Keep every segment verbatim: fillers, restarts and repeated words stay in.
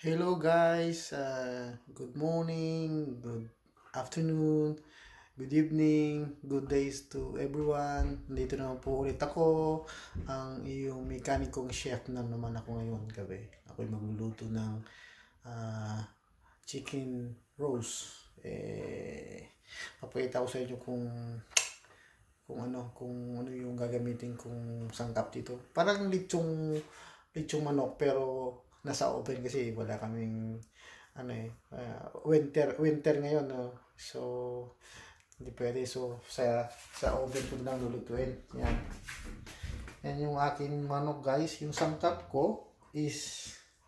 Hello guys, uh, good morning, good afternoon, good evening, good days to everyone. Dito naman po ulit ako, ang iyong mekanikong chef na naman ako ngayon gabi. Ako'y magluluto ng uh, chicken roast. Eh, papakita ko sa inyo kung kung ano, kung ano yung gagamitin kong sangkap dito. Parang litsong litsong manok pero nasa oven kasi wala kaming ano eh uh, winter winter ngayon no? So hindi pwede, so sa sa oven ko lang lulutuin yan. Yan yung aking manok guys. Yung sangkap ko is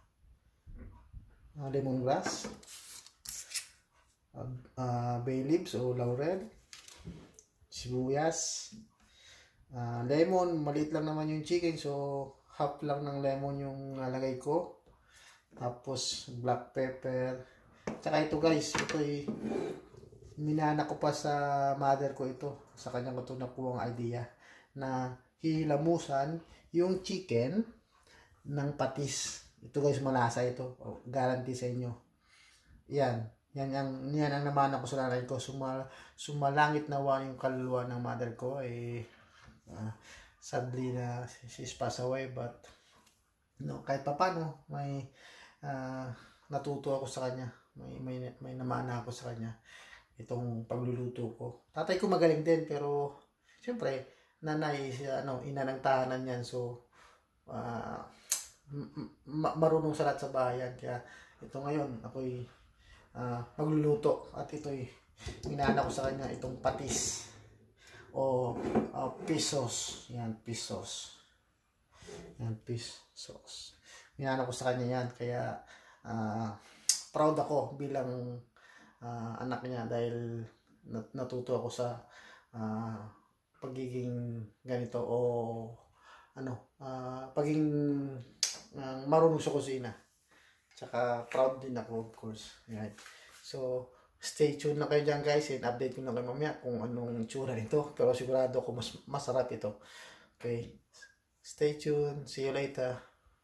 uh, lemongrass, uh, uh, bay leaves o laurel, sibuyas, uh, lemon. Maliit lang naman yung chicken, so half lang ng lemon yung nalagay ko. Tapos black pepper. Tsaka ito guys, ito ay minana ko pa sa mother ko ito. Sa kanya ko ito nakuha ang idea na hilamusan yung chicken ng patis. Ito guys, malasa ito. Oh, guarantee sa inyo. Yan. Yan ang, yan ang naman ako sa nanay ko. Sumal, sumalangit nawa yung kaluluwa ng mother ko. Eh, uh, sadly na she's passed away, but no, kahit pa paano may uh, natuto ako sa kanya. May, may, may namana ako sa kanya itong pagluluto ko. Tatay ko magaling din, pero siyempre nanay siya, ano, ina ng tahanan yan, so uh, marunong sa lahat sa bayan. Kaya ito ngayon ako'y uh, magluluto at ito'y minana ko sa kanya itong patis o uh, pesos. Yan, pesos. Yan, pesos. Minana ko sa kanya yan. Kaya uh, proud ako bilang uh, anak niya dahil nat natuto ako sa uh, pagiging ganito o ano, uh, pagiging uh, marunong sa kusina. Tsaka proud din ako, of course. Yan. So stay tuned na kayo dyan guys, and update ko na kayo mamaya kung anong tsura nito, pero sigurado ako mas masarap ito. Okay, stay tuned. See you later.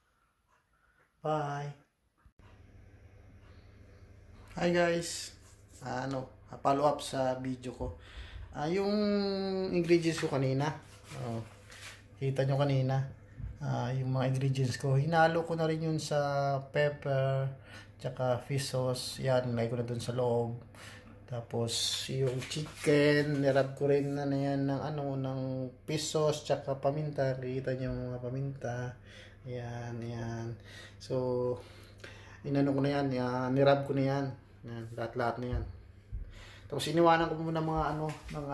Bye. Hi guys. Uh, ano, follow up sa video ko. Uh, yung ingredients ko kanina. Oh, kita nyo kanina. Uh, yung mga ingredients ko. Hinalo ko na rin yun sa pepper, tsaka fish sauce. Yan, nilagay ko na dun sa loob. Tapos yung chicken, nirab ko rin na, na yan ng ano, ng fish sauce, tsaka paminta. Kita nyo yung mga paminta. Yan, yan. So, inano ko na yan, yan, nirab ko na yan. Yan, lahat-lahat na yan. Tapos iniwanan ko muna mga ano, mga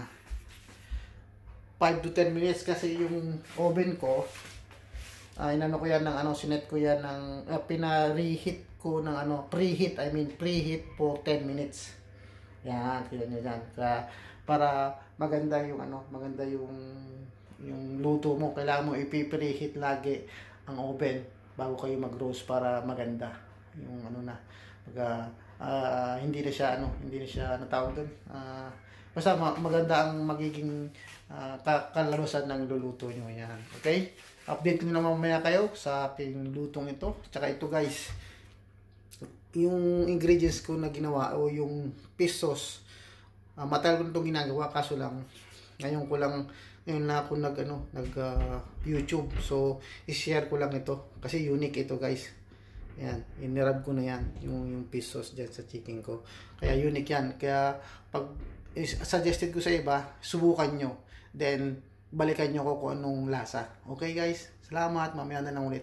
five to ten minutes kasi yung oven ko, uh, inano ko yan ng ano, sinet ko yan ng, uh, pina-reheat ko ng ano, preheat, I mean preheat for ten minutes. Yan, kaya nyo dyan. Kaya, para maganda yung ano, maganda yung yung luto mo, kailangan mo ipi-preheat lagi ang oven bago kayo mag-roast para maganda yung ano na, pag, uh, hindi na siya ano, hindi na siya natawag doon. Uh, basta maganda ang magiging uh, kalalusan ng luluto nyo. Yan. Okay? Update ko na mamaya kayo sa aking lutong ito. Tsaka ito guys, yung ingredients ko na ginawa o yung fish sauce, uh, matagal ko itong ginagawa, kaso lang ngayon ko lang, ngayon na ako nag ano, nag uh, YouTube, so i-share ko lang ito kasi unique ito guys. Yan, inirab ko na yan yung, yung fish sauce dyan sa chicken ko, kaya unique yan. Kaya pag suggested ko sa iba, subukan nyo, then balikan nyo ko kung anong lasa. Okay guys, salamat, mamaya na lang ulit.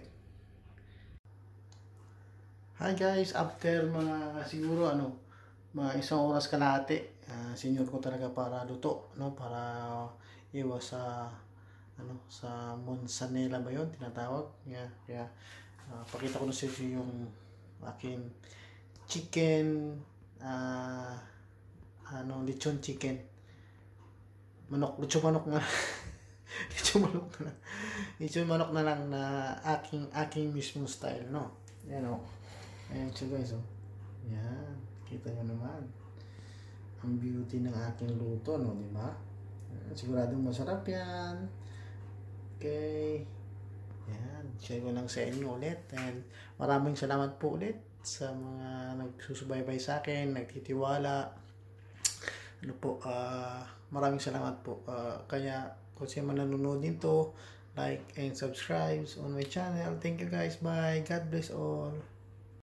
Hi guys, after mga siguro ano, mga isang oras kalahati, uh, senior ko talaga para luto, no, para iwas sa ano, sa monsanela ba yun tinatawag. Yeah, kaya uh, pakita ko na sa inyo yung aking chicken, uh, ano, lechon chicken, manok, lechon manok na lechon manok na lang lechon manok na lang na aking aking mismo style, no. Yan o. Ayan siya guys, oh. Yan, kita nyo naman ang beauty ng aking luto, no, di ba? Siguradong masarap yan. Okay. Yan, share ko lang sa inyo ulit. And maraming salamat po ulit sa mga nagsusubaybay sa akin, nagtitiwala. Ano po, ah, maraming salamat po. Ah, kaya kung sino man nanonood nito, like and subscribe on my channel. Thank you guys. Bye. God bless all.